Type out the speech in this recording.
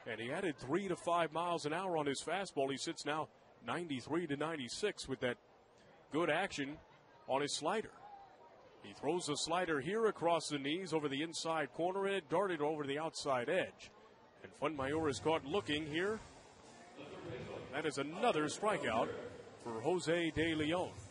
And he added 3 to 5 miles an hour on his fastball. He sits now 93 to 96 with that good action on his slider. He throws the slider here across the knees over the inside corner, and it darted over the outside edge. And Fuenmayor is caught looking here. That is another strikeout for Jose De Leon.